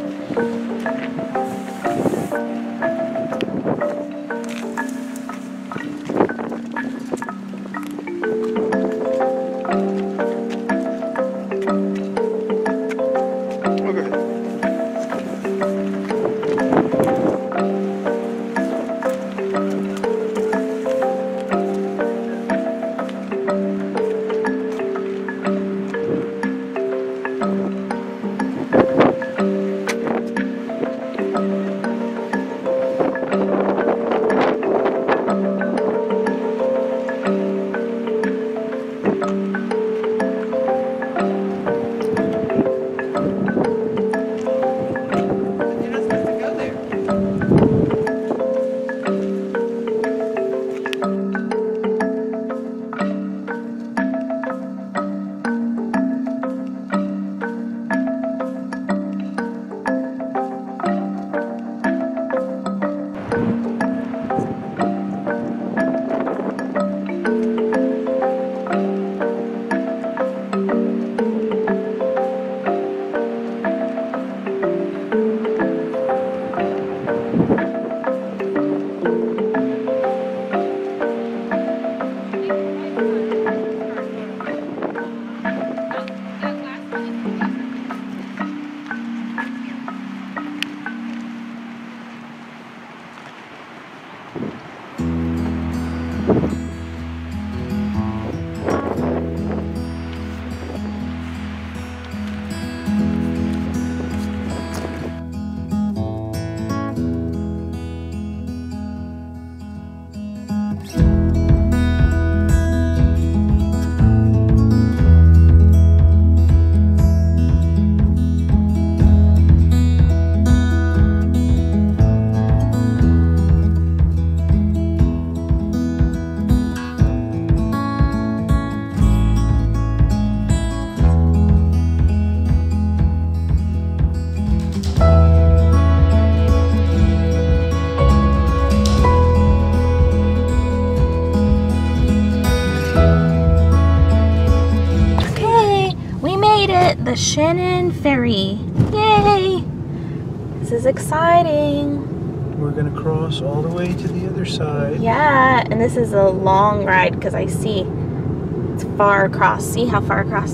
the Shannon Ferry. Yay! This is exciting. We're gonna cross all the way to the other side. Yeah, and this is a long ride because I see it's far across. See how far across?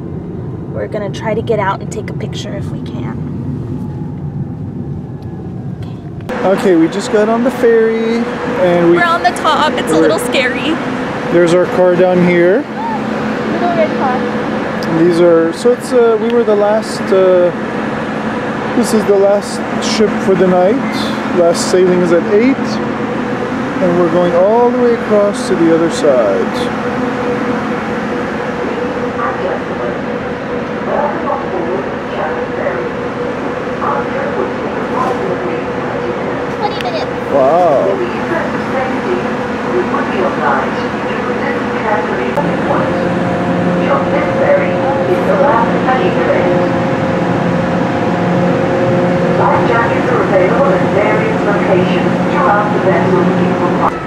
We're gonna try to get out and take a picture if we can. Okay, we just got on the ferry and we're on the top. It's a little scary. There's our car down here. Little red car. And these are, so it's, we were the last, this is the last ship for the night. Last sailing is at 8. And we're going all the way across to the other side. Wow. Life jackets are available at various locations throughout the vessel.